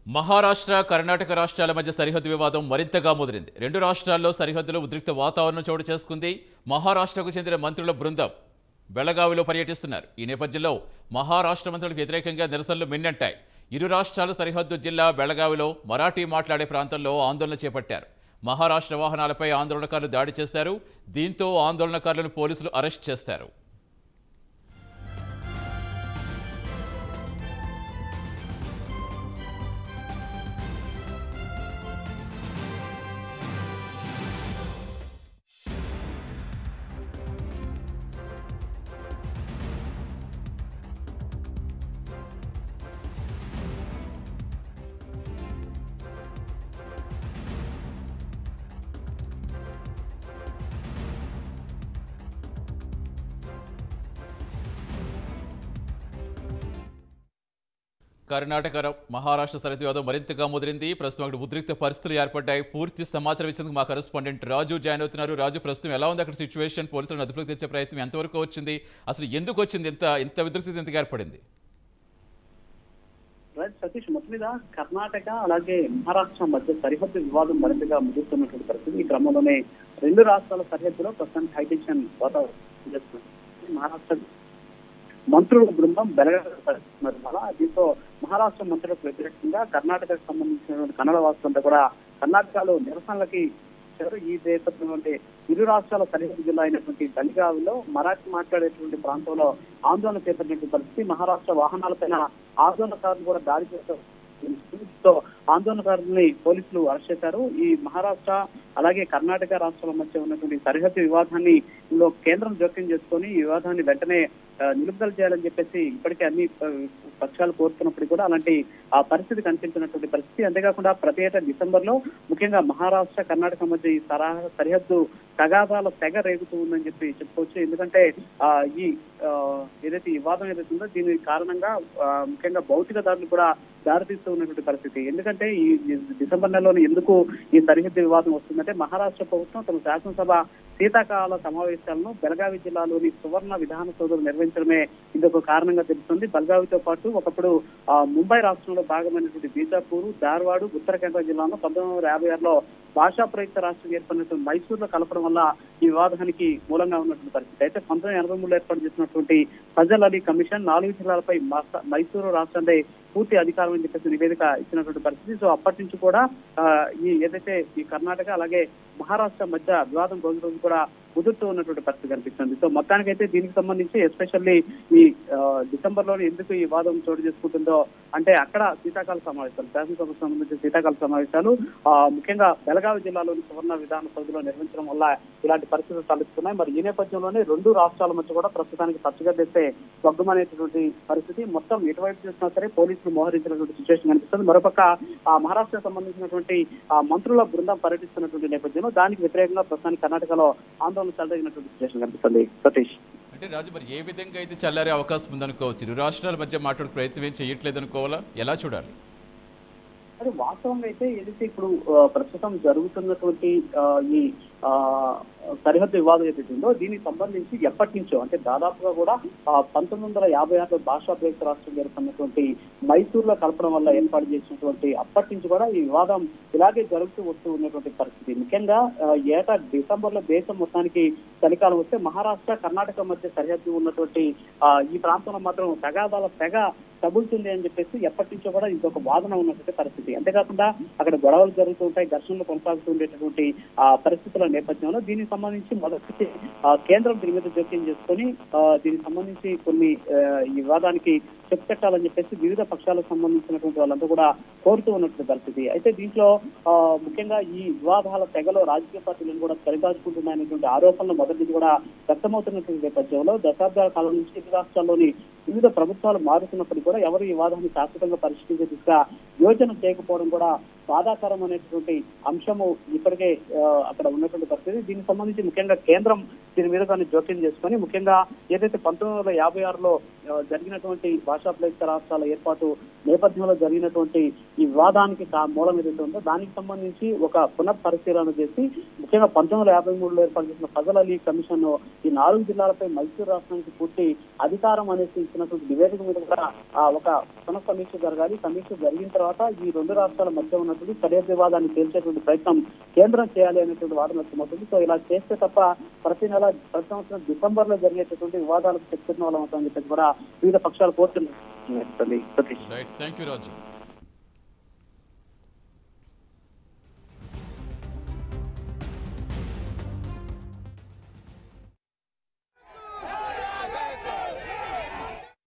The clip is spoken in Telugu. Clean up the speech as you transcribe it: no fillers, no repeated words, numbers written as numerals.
మహారాష్ట్ర, కర్ణాటక రాష్ట్రాల మధ్య సరిహద్దు వివాదం మరింతగా ముదిరింది. రెండు రాష్ట్రాల్లో సరిహద్దులో ఉద్రిక్త వాతావరణం చోటు చేసుకుంది. మహారాష్ట్రకు చెందిన మంత్రుల బృందం బెళగావిలో పర్యటిస్తున్నారు. ఈ నేపథ్యంలో మహారాష్ట్ర మంత్రులకు వ్యతిరేకంగా నిరసనలు మిన్నంటాయి. ఇరు రాష్ట్రాల సరిహద్దు జిల్లా బెళగావిలో మరాఠీ మాట్లాడే ప్రాంతంలో ఆందోళన చేపట్టారు. మహారాష్ట్ర వాహనాలపై ఆందోళనకారులు దాడి చేశారు. దీంతో ఆందోళనకారులను పోలీసులు అరెస్ట్ చేశారు. కర్ణాటక మహారాష్ట్ర సరిహద్దు వివాదం మరింతగా ముదిరింది. ప్రస్తుతం అక్కడ ఉద్రిక్త పరిస్థితులు ఏర్పడ్డాయి. పూర్తి సమాచారం ఇచ్చేందుకు మా కరెస్పాండెంట్ రాజు జాయిన్ అవుతున్నారు. రాజు, ప్రస్తుతం ఎలా ఉంది అక్కడ సిచ్యువేషన్? పోలీసులను అదుపులోకి తెచ్చే ప్రయత్నం ఎంతవరకు వచ్చింది? అసలు ఎందుకు వచ్చింది ఇంత ఉద్రిక్తత ఎందుకు ఏర్పడింది? సతీష్, మొత్తం మీద కర్ణాటక అలాగే మహారాష్ట్ర మధ్య సరిహద్దు వివాదం మరింతగా ముగుస్తున్నటువంటి పరిస్థితి. ఈ క్రమంలోనే రెండు రాష్ట్రాల సరిహద్దులో ప్రస్తుతానికి హైటెన్షన్ వాతావరణం. మహారాష్ట్ర మంత్రుల బృందం బెళగావి. దీంతో మహారాష్ట్ర మంత్రులకు వ్యతిరేకంగా కర్ణాటకకు సంబంధించినటువంటి కన్నడ వాసులంతా కూడా కర్ణాటకలో నిరసనలకి ఈ నేపథ్యంలో ఇరు రాష్ట్రాల సరిహద్దు జిల్లా అయినటువంటి బెళగావిలో మరాఠీ మాట్లాడేటువంటి ప్రాంతంలో ఆందోళన చేపట్టినటువంటి పరిస్థితి. మహారాష్ట్ర వాహనాలపైన ఆందోళనకారులు కూడా దాడి చేస్తారు. ఆందోళనకారులని పోలీసులు అరెస్ట్ చేశారు. ఈ మహారాష్ట్ర అలాగే కర్ణాటక రాష్ట్రాల మధ్య ఉన్నటువంటి సరిహద్దు వివాదాన్ని కేంద్రం జోక్యం చేసుకొని ఈ వివాదాన్ని వెంటనే నిలుపుదల చేయాలని చెప్పేసి ఇప్పటికే అన్ని పక్షాలు కోరుతున్నప్పుడు కూడా అలాంటి ఆ పరిస్థితి కనిపించినటువంటి పరిస్థితి. అంతేకాకుండా ప్రతి ఏటా డిసెంబర్ లో ముఖ్యంగా మహారాష్ట్ర కర్ణాటక మధ్య ఈ సరిహద్దు తగాదాల తెగ రేగుతూ ఉందని చెప్పుకోవచ్చు. ఎందుకంటే ఈ ఏదైతే ఈ వివాదం ఏదైతే ఉందో దీని కారణంగా ముఖ్యంగా భౌతిక దాడులు కూడా దారితీస్తూ ఉన్నటువంటి పరిస్థితి. ఎందుకంటే ఈ డిసెంబర్ నెలలో ఎందుకు ఈ సరిహద్దు వివాదం వస్తుందంటే మహారాష్ట్ర ప్రభుత్వం తమ శాసనసభ శీతాకాల సమావేశాలను బెళగావి జిల్లాలోని సువర్ణ విధాన సౌధలో నిర్వహించడమే ఇంకొక కారణంగా తెలుస్తుంది. బెళగావితో పాటు ఒకప్పుడు ముంబై రాష్ట్రంలో భాగమైనటువంటి బీజాపూర్, ధార్వాడ్, ఉత్తర కేంద్ర జిల్లాలో 1956లో భాషా ప్రయుక్త రాష్ట్రం ఏర్పడినటువంటి మైసూరులో కలపడం వల్ల ఈ వివాదానికి మూలంగా ఉన్నటువంటి పరిస్థితి. అయితే 1983లో ఏర్పాటు చేసినటువంటి ఫజల్ అలీ కమిషన్ 4 జిల్లాలపై మైసూరు రాష్ట్రాన్ని పూర్తి అధికారం అని చెప్పేసి నివేదిక ఇచ్చినటువంటి పరిస్థితి. సో అప్పటి నుంచి కూడా ఈ ఏదైతే ఈ కర్ణాటక అలాగే మహారాష్ట్ర మధ్య వివాదం రోజు రోజు కూడా కుదురుతూ ఉన్నటువంటి పరిస్థితి కనిపిస్తుంది. సో మొత్తానికైతే దీనికి సంబంధించి ఎస్పెషల్లీ ఈ డిసెంబర్ లోనే ఎందుకు ఈ వివాదం చోటు చేసుకుంటుందో అంటే అక్కడ శీతాకాల సమావేశాలు, శాసనసభకు సంబంధించిన శీతాకాల సమావేశాలు ముఖ్యంగా బెళగావి జిల్లాలోని సువర్ణ విధాన సౌధలో నిర్వహించడం వల్ల ఇలాంటి పరిస్థితులు తలెత్తుతున్నాయి. మరి ఈ నేపథ్యంలోనే రెండు రాష్ట్రాల మధ్య కూడా ప్రస్తుతానికి పచ్చిగా తెస్తే స్వగ్గుమనేటువంటి పరిస్థితి. మొత్తం ఎటువైపు చూసినా సరే పోలీసులు మోహరించినటువంటి సిచ్యువేషన్ కనిపిస్తుంది. మరోపక్క మహారాష్ట్రకు సంబంధించినటువంటి మంత్రుల బృందం పర్యటిస్తున్నటువంటి నేపథ్యంలో దానికి వ్యతిరేకంగా ప్రస్తుతానికి కర్ణాటకలో ఆందోళన చెలరేగినటువంటి సిచ్యువేషన్ కనిపిస్తుంది. సతీష్, అంటే రాజు, మరి ఏ విధంగా అయితే చల్లారే అవకాశం ఉందనుకోవచ్చు? ఇరు రాష్ట్రాల మధ్య మాట్లాడే ప్రయత్నం ఏం చేయట్లేదు అనుకోవాలా? ఎలా చూడాలి? అది వాస్తవంగా అయితే ఏదైతే ఇప్పుడు ప్రస్తుతం జరుగుతున్నటువంటి ఈ సరిహద్దు వివాదం ఏదైతే ఉందో దీనికి సంబంధించి ఎప్పటి నుంచో అంటే దాదాపుగా కూడా 1956లో భాషా ప్రయుక్త రాష్ట్రం ఏర్పడినటువంటి మైసూరులో కలపడం వల్ల ఏర్పాటు చేసినటువంటి అప్పటి నుంచి కూడా ఈ వివాదం ఇలాగే జరుగుతూ వస్తూ ఉన్నటువంటి పరిస్థితి. ముఖ్యంగా ఏటా డిసెంబర్ లో దేశం మొత్తానికి చలికాలం వస్తే మహారాష్ట్ర కర్ణాటక మధ్య సరిహద్దు ఉన్నటువంటి ఈ ప్రాంతంలో మాత్రం తగాదాల తెగ తగులుతుంది అని చెప్పేసి ఎప్పటి నుంచో కూడా ఇంకొక వాదన ఉన్నటువంటి పరిస్థితి. అంతేకాకుండా అక్కడ గొడవలు జరుగుతూ ఉంటాయి, ఘర్షణలు కొనసాగుతూ ఉండేటటువంటి పరిస్థితుల నేపథ్యంలో దీనికి సంబంధించి మొదటి కేంద్రం దీని మీద జోక్యం చేసుకొని దీనికి సంబంధించి కొన్ని ఈ వివాదానికి చెక్ పెట్టాలని చెప్పేసి వివిధ పక్షాలకు సంబంధించినటువంటి వాళ్ళంతా కూడా కోరుతూ ఉన్నటువంటి పరిస్థితి. అయితే దీంట్లో ముఖ్యంగా ఈ వివాదాల తెగలో రాజకీయ పార్టీలను కూడా సరిదాచుకుంటున్నాయనేటువంటి ఆరోపణలు మొదటి నుంచి కూడా వ్యక్తమవుతున్నటువంటి నేపథ్యంలో దశాబ్దాల కాలం నుంచి ఇరు రాష్ట్రాల్లోని వివిధ ప్రభుత్వాలు మారుతున్నప్పటికీ కూడా ఎవరు ఈ వివాదాన్ని శాశ్వతంగా పరిష్కరించే దిశగా యోచన చేయకపోవడం కూడా బాధాకరం అనేటువంటి అంశము ఇప్పటికే అక్కడ ఉన్నటువంటి పరిస్థితి. దీనికి సంబంధించి ముఖ్యంగా కేంద్రం దీని మీద కానీ జోక్యం చేసుకొని ముఖ్యంగా ఏదైతే 1956లో జరిగినటువంటి భాషా ప్రయుక్త రాష్ట్రాల ఏర్పాటు నేపథ్యంలో జరిగినటువంటి ఈ వివాదానికి మూలం ఏదైతే ఉందో దానికి సంబంధించి ఒక పునఃపరిశీలన చేసి ముఖ్యంగా 1953లో ఏర్పాటు చేసిన ఫజల్ అలీ కమిషన్ ఈ 4 జిల్లాలపై మైసూరు రాష్ట్రానికి పూర్తి అధికారం అనేసి ఇచ్చినటువంటి నివేదిక మీద కూడా ఒక పునఃసమీక్ష జరగాలి. సమీక్ష జరిగిన తర్వాత ఈ 2 రాష్ట్రాల మధ్య ఉన్నటువంటి సరిహద్దు వివాదాన్ని తేల్చేటువంటి ప్రయత్నం కేంద్రం చేయాలి అనేటువంటి వాదన వ్యక్తమవుతుంది. సో ఇలా చేస్తే తప్ప ప్రతి సంవత్సరం డిసెంబర్ లో జరిగేటటువంటి వివాదాలకు చెప్తున్న వాళ్ళం అని చెప్పేసి కూడా వివిధ పక్షాలు కోరుతున్నాయి. Thank you Raju.